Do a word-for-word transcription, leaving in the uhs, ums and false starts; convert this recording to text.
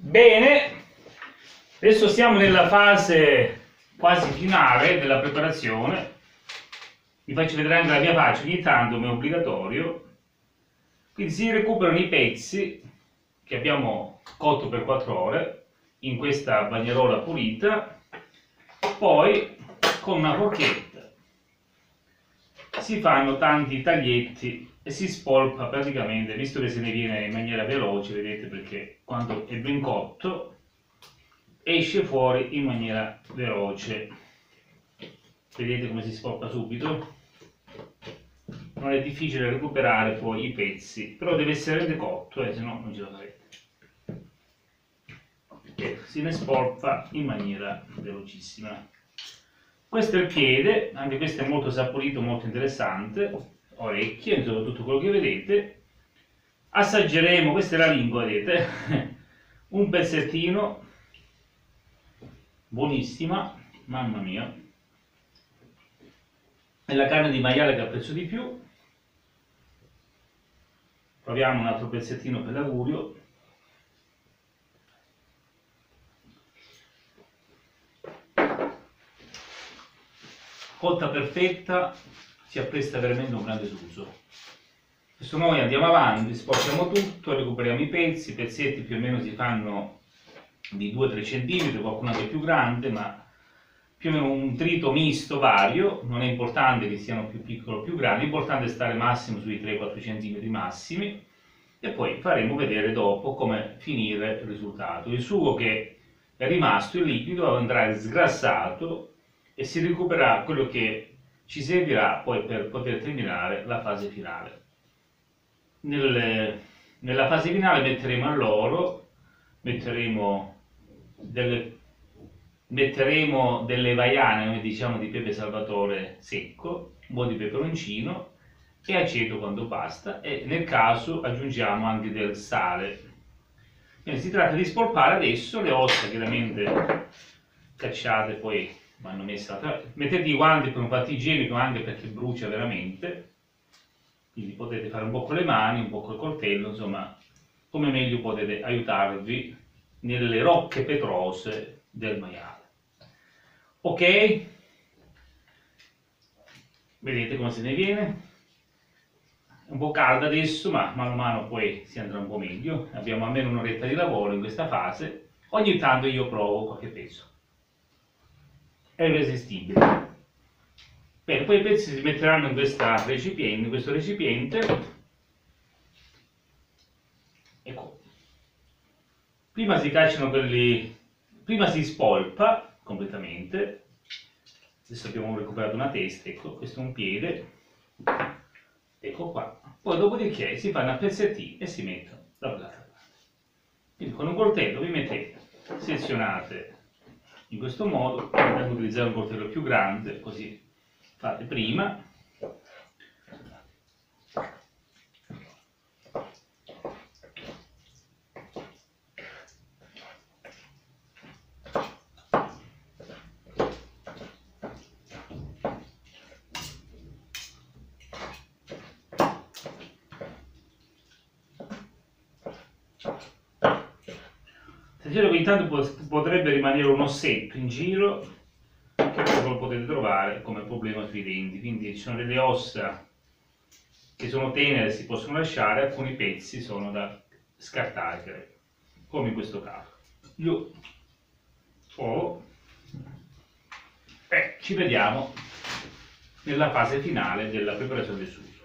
Bene, adesso siamo nella fase quasi finale della preparazione. Vi faccio vedere anche la mia faccia ogni tanto, ma è obbligatorio. Quindi si recuperano i pezzi che abbiamo cotto per quattro ore in questa bagnerola pulita, poi con una forchetta si fanno tanti taglietti e si spolpa praticamente, visto che se ne viene in maniera veloce, vedete, perché quando è ben cotto esce fuori in maniera veloce. Vedete come si spolpa subito? Non è difficile recuperare poi i pezzi, però deve essere decotto, eh, se no non ce la farete. E si ne spolpa in maniera velocissima. Questo è il piede, anche questo è molto saporito, molto interessante. Orecchie, insomma tutto quello che vedete. Assaggeremo, questa è la lingua, vedete, un pezzettino, buonissima, mamma mia. È la carne di maiale che apprezzo di più. Proviamo un altro pezzettino per l'augurio. Cotta perfetta, si appresta veramente un grande suso. Adesso noi andiamo avanti, sporchiamo tutto, recuperiamo i pezzi, i pezzetti più o meno si fanno di due tre centimetri, qualcuno anche più grande, ma più o meno un trito misto vario, non è importante che siano più piccoli o più grandi, l'importante è stare massimo sui tre quattro centimetri massimi, e poi faremo vedere dopo come finire il risultato. Il sugo che è rimasto, il liquido, andrà sgrassato e si recupererà quello che ci servirà poi per poter terminare la fase finale. Nel, nella fase finale metteremo all'oro, metteremo delle, metteremo delle vaiane, noi diciamo di pepe salvatore secco, un po' di peperoncino e aceto quando basta, e nel caso aggiungiamo anche del sale. Quindi si tratta di spolpare adesso le ossa, chiaramente cacciate, poi vanno messe altra... mettete i guanti per un fatto igienico, anche perché brucia veramente, quindi potete fare un po' con le mani, un po' col coltello, insomma come meglio potete aiutarvi nelle rocche petrose del maiale. Ok, vedete come se ne viene, è un po' calda adesso, ma mano a mano poi si andrà un po' meglio. Abbiamo almeno un'oretta di lavoro in questa fase, ogni tanto io provo qualche pezzo, è irresistibile. Bene, poi i pezzi si metteranno in, questa recipiente, in questo recipiente. Ecco, prima si cacciano quelli, prima si spolpa completamente. Adesso abbiamo recuperato una testa, ecco, questo è un piede, ecco qua. Poi dopodiché si fanno a pezzettini e si mettono da quell'altra parte. Quindi con un coltello vi mettete, sezionate in questo modo, potete utilizzare un coltello più grande, così fate prima. Attenzione che intanto potrebbe rimanere un ossetto in giro, che poi lo potete trovare come problema sui denti, quindi ci sono delle ossa che sono tenere, si possono lasciare, alcuni pezzi sono da scartare, come in questo caso. Io oh, eh, ci vediamo nella fase finale della preparazione del sugo.